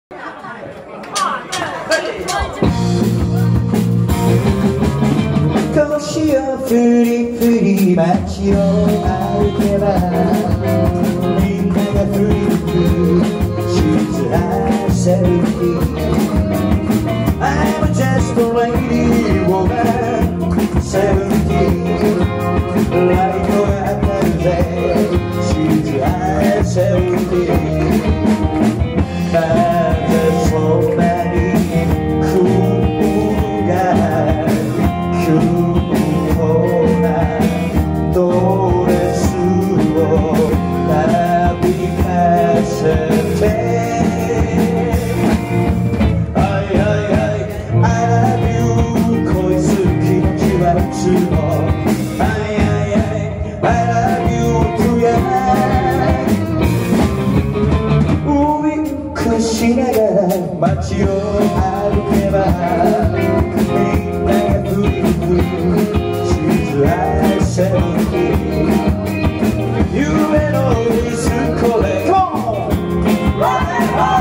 腰を振り振り街を歩けばみんなが振り向く静かさる日 I'm just a lady woman 17 ライトが当たるぜ静かさる日なぜそんなに雲が急ドレスをなびかせて I love you 恋する気持ちはいつも I love you ウインクしながら街を歩けばみんなが振り向くI said you and all this color. Come on!